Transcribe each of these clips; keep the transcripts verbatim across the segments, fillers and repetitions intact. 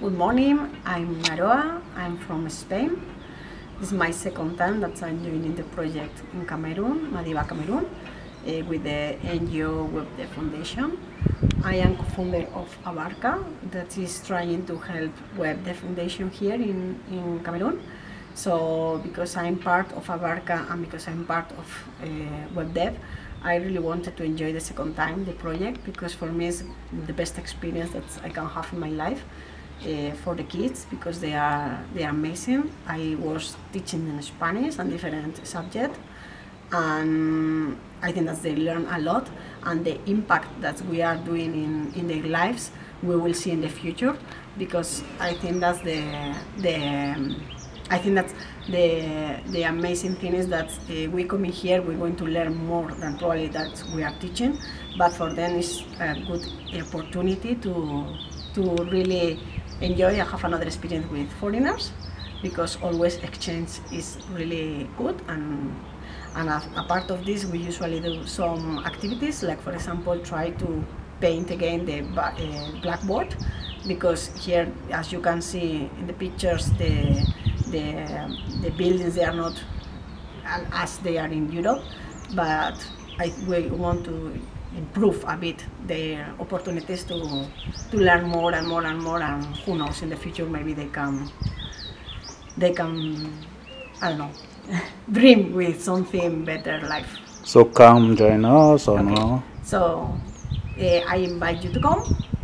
Good morning, I'm Maroa, I'm from Spain. This is my second time that I'm joining the project in Cameroon, Madiba, Cameroon, uh, with the N G O WebDev Foundation. I am co-founder of Abarca, that is trying to help WebDev Foundation here in, in Cameroon. So because I'm part of Abarca and because I'm part of uh, WebDev, I really wanted to enjoy the second time the project, because for me it's the best experience that I can have in my life. Uh, for the kids, because they are they are amazing. I was teaching in Spanish and different subjects, and I think that they learn a lot, and the impact that we are doing in, in their lives we will see in the future, because I think that's the the um, I think that the the amazing thing is that uh, we come in here, we're going to learn more than probably that we are teaching, but for them it's a good opportunity to to really enjoy and have another experience with foreigners, because always exchange is really good. And and a, a part of this, we usually do some activities, like for example try to paint again the uh, blackboard, because here, as you can see in the pictures, the the, um, the buildings, they are not as they are in Europe, but I, we want to improve a bit their opportunities to to learn more and more and more, and who knows, in the future maybe they can they can I don't know dream with something better life. So come join us or Okay. no? So uh, I invite you to come,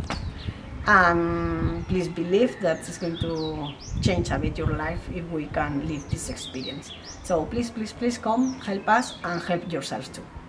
and please believe that it's going to change a bit your life if we can live this experience. So please, please, please come, help us and help yourselves too.